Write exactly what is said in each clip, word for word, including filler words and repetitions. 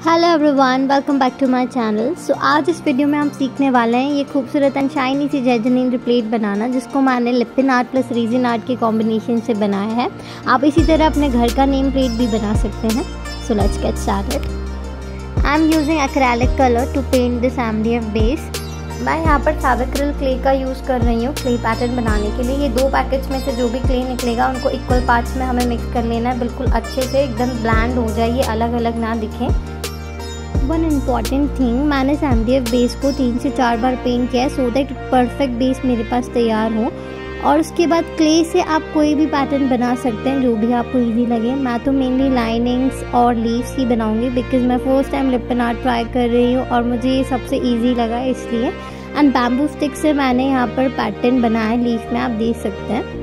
Hello everyone, welcome back to my channel. So आज इस video में हम सीखने वाले हैं ये खूबसूरत एंड शाइनी सी जैजनीन प्लेट बनाना, जिसको मैंने Lippan art plus resin art के कॉम्बिनेशन से बनाया है। आप इसी तरह अपने घर का नेम प्लेट भी बना सकते हैं। So let's get started. I am using acrylic colour to paint this MDF base. मैं यहाँ पर फेविक्रिल क्ले का यूज़ कर रही हूँ क्ले पैटर्न बनाने के लिए। ये दो पैकेट्स में से जो भी क्ले निकलेगा उनको इक्वल पार्ट्स में हमें मिक्स कर लेना है, बिल्कुल अच्छे से एकदम ब्लेंड हो जाए, ये अलग अलग ना दिखें। वन इम्पॉर्टेंट थिंग, मैंने इस एमडीएफ बेस को तीन से चार बार पेंट किया है सो दैट परफेक्ट बेस मेरे पास तैयार हो। और उसके बाद क्ले से आप कोई भी पैटर्न बना सकते हैं जो भी आपको इजी लगे। मैं तो मेनली लाइनिंग्स और लीव्स ही बनाऊंगी बिकॉज मैं first time Lippan art try कर रही हूँ और मुझे ये सबसे ईजी लगा इसलिए। एंड बैम्बू स्टिक से मैंने यहाँ पर पैटर्न बनाया लीफ में, आप देख सकते हैं।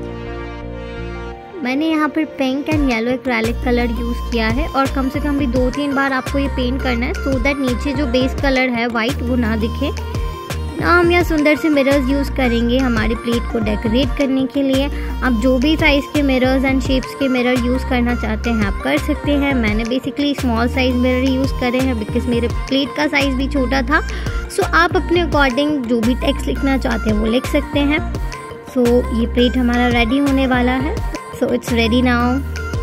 मैंने यहाँ पर pink and yellow acrylic colour use किया है और कम से कम भी दो तीन बार आपको ये पेंट करना है सो दैट नीचे जो बेस कलर है वाइट वो ना दिखे। ना हम यहाँ सुंदर से मिरर्स यूज़ करेंगे हमारी प्लेट को डेकोरेट करने के लिए। आप जो भी साइज़ के मिरर्स एंड शेप्स के मिरर यूज़ करना चाहते हैं आप कर सकते हैं। मैंने basically small size mirror use करे हैं बिकॉज मेरे प्लेट का साइज़ भी छोटा था। सो आप अपने अकॉर्डिंग जो भी टेक्स्ट लिखना चाहते हैं वो लिख सकते हैं। सो ये प्लेट हमारा रेडी होने वाला है। So it's ready now.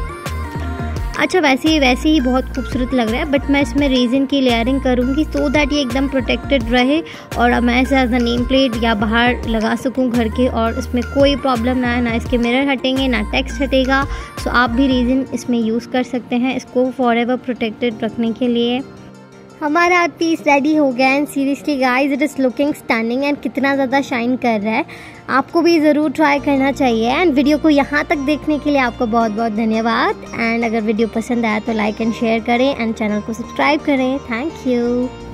अच्छा, वैसे ही वैसे ही बहुत खूबसूरत लग रहा है बट मैं इसमें रेजिन की लेयरिंग करूँगी सो दैट ये एकदम प्रोटेक्टेड रहे और मैं इसे एज अ नेम प्लेट या बाहर लगा सकूँ घर के और इसमें कोई प्रॉब्लम ना है, ना इसके मिरर हटेंगे ना टेक्स्ट हटेगा। सो आप भी रेजिन इसमें यूज़ कर सकते हैं इसको फॉर एवर प्रोटेक्टेड रखने के लिए। हमारा आर्ट पीस रेडी हो गया and seriously guys it is looking stunning and कितना ज़्यादा शाइन कर रहा है। आपको भी ज़रूर ट्राई करना चाहिए। एंड वीडियो को यहाँ तक देखने के लिए आपको बहुत बहुत धन्यवाद। एंड अगर वीडियो पसंद आया तो लाइक एंड शेयर करें एंड चैनल को सब्सक्राइब करें। Thank you.